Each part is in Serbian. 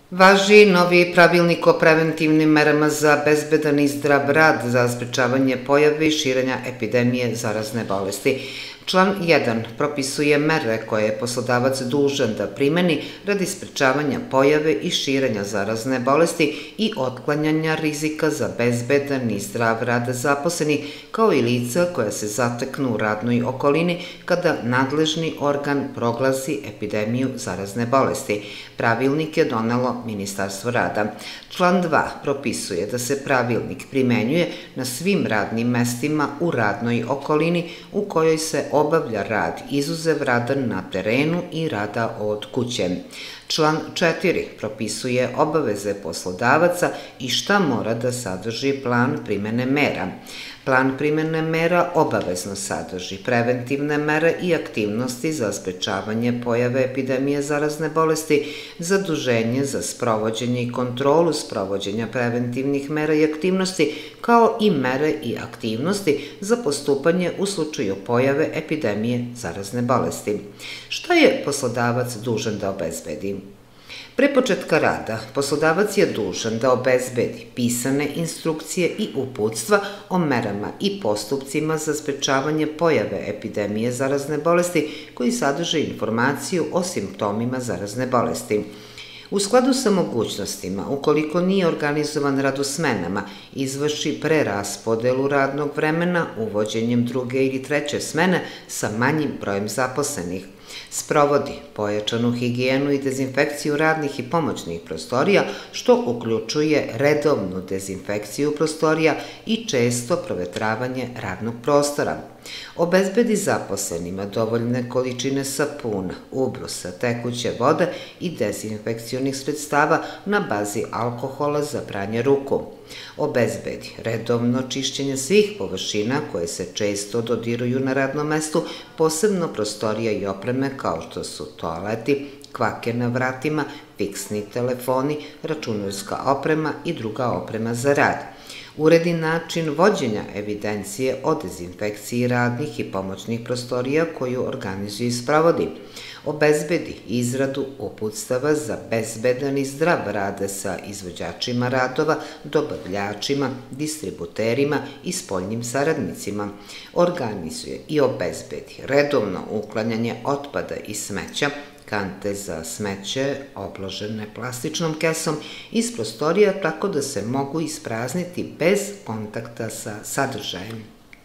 Važi novi pravilnik o preventivnim merama za bezbedan i zdrav rad za sprečavanje pojave i širenja epidemije zarazne bolesti. Član 1 propisuje mere koje je poslodavac dužan da primeni radi sprečavanja pojave i širenja zarazne bolesti i otklanjanja rizika za bezbedan i zdrav rad zaposlenih, kao i lica koja se zateknu u radnoj okolini kada nadležni organ proglasi epidemiju zarazne bolesti. Pravilnik je donelo Ministarstvo rada. Član 2 propisuje da se pravilnik primenjuje na svim radnim mestima u radnoj okolini u kojoj se obavlja rad izuzev rada na terenu i rada od kuće. Član 4 propisuje obaveze poslodavaca i šta mora da sadrži plan primene mera. Plan primene mera obavezno sadrži preventivne mere i aktivnosti za sprečavanje pojave epidemije zarazne bolesti, zaduženje za sprovođenje i kontrolu sprovođenja preventivnih mera i aktivnosti, kao i mere i aktivnosti za postupanje u slučaju pojave epidemije zarazne bolesti. Šta je poslodavac dužan da obezbedi? Pre početka rada, poslodavac je dužan da obezbedi pisane instrukcije i uputstva o merama i postupcima za sprečavanje pojave epidemije zarazne bolesti koji sadrže informaciju o simptomima zarazne bolesti. U skladu sa mogućnostima, ukoliko nije organizovan rad u smenama, izvrši preraspodelu radnog vremena uvođenjem druge ili treće smene sa manjim brojem zaposlenih. Sprovodi pojačanu higijenu i dezinfekciju radnih i pomoćnih prostorija, što uključuje redovnu dezinfekciju prostorija i često provetravanje radnog prostora. Obezbedi zaposlenima dovoljne količine sapuna, ubrusa, tekuće vode i dezinfekcionih sredstava na bazi alkohola za pranje ruku. Obezbedi redovno čišćenje svih površina koje se često dodiruju na radnom mestu, posebno prostorija i opreme kao što su toaleti, kvake na vratima, fiksni telefoni, računarska oprema i druga oprema za rad. Uredi način vođenja evidencije o dezinfekciji radnih i pomoćnih prostorija koju organizuje i sprovodi. Obezbedi izradu uputstava za bezbedan i zdrav rad sa izvođačima radova, dobavljačima, distributerima i spoljnim saradnicima. Organizuje i obezbedi redovno uklanjanje otpada i smeća, kante za smeće obložene plastičnom kesom iz prostorija tako da se mogu isprazniti bez kontakta sa sadržajem.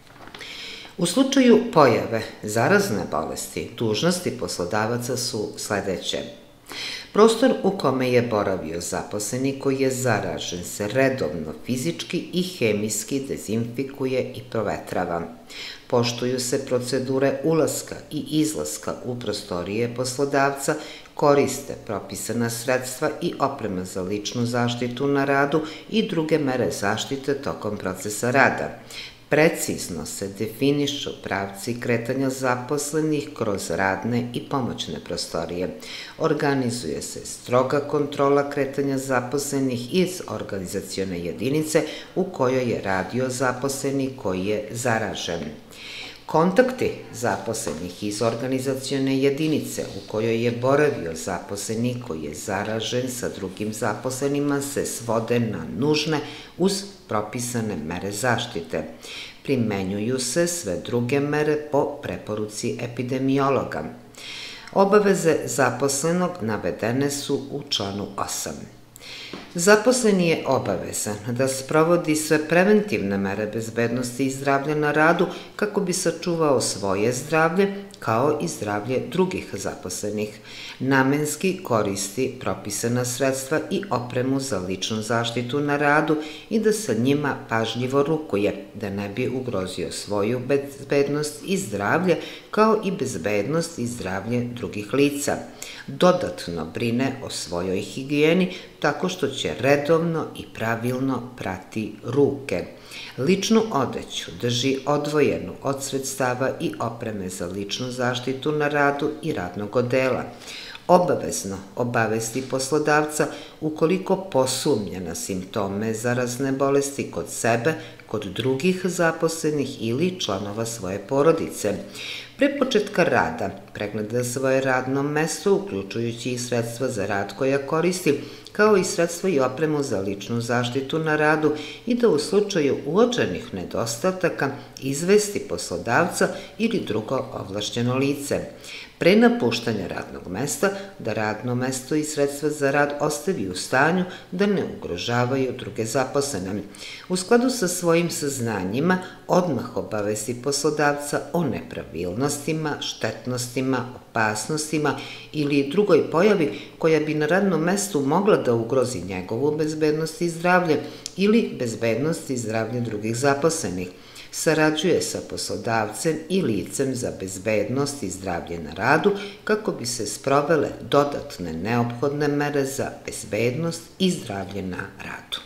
U slučaju pojave zarazne bolesti, dužnosti poslodavaca su sledeće. Prostor u kome je boravio zaposleni koji je zaražen se redovno fizički i hemijski dezinfikuje i provetrava. Poštuju se procedure ulaska i izlaska u prostorije poslodavca, koriste propisana sredstva i oprema za ličnu zaštitu na radu i druge mere zaštite tokom procesa rada. Precizno se definišu pravci kretanja zaposlenih kroz radne i pomoćne prostorije. Organizuje se stroga kontrola kretanja zaposlenih iz organizacione jedinice u kojoj je radio zaposleni koji je zaražen. Kontakti zaposlenih iz organizacione jedinice u kojoj je boravio zaposleni koji je zaražen sa drugim zaposlenima se svode na nužne uz propisane mere zaštite. Primenjuju se sve druge mere po preporuci epidemiologa. Obaveze zaposlenog navedene su u članu 8. Zaposleni je obavezan da sprovodi sve preventivne mere bezbednosti i zdravlja na radu kako bi sačuvao svoje zdravlje kao i zdravlje drugih zaposlenih. Namenski koristi propisana sredstva i opremu za ličnu zaštitu na radu i da sa njima pažljivo rukuje, da ne bi ugrozio svoju bezbednost i zdravlje kao i bezbednost i zdravlje drugih lica. Dodatno brine o svojoj higijeni tako što će redovno i pravilno prati ruke. Ličnu odeću drži odvojenu od sredstava i opreme za ličnu zaštitu na radu i radnog odela. Obavezno obavesti poslodavca ukoliko posumnja na simptome zarazne bolesti kod sebe, kod drugih zaposlenih ili članova svoje porodice. Pre početka rada pregleda svoje radno mesto, uključujući i sredstva za rad koja koristi, kao i sredstva i opremu za ličnu zaštitu na radu i da u slučaju uočenih nedostataka izvesti poslodavca ili drugo ovlašćeno lice. Pre napuštanja radnog mesta, da radno mesto i sredstva za rad ostavi u stanju da ne ugrožavaju druge zaposlene. U skladu sa svojim saznanjima, odmah obavesti poslodavca o nepravilnostima, štetnostima, opasnostima ili drugoj pojavi koja bi na radnom mestu mogla da ugrozi njegovu bezbednost i zdravlje ili bezbednost i zdravlje drugih zaposlenih. Sarađuje sa poslodavcem i licem za bezbednost i zdravlje na radu kako bi se sprovele dodatne neophodne mere za bezbednost i zdravlje na radu.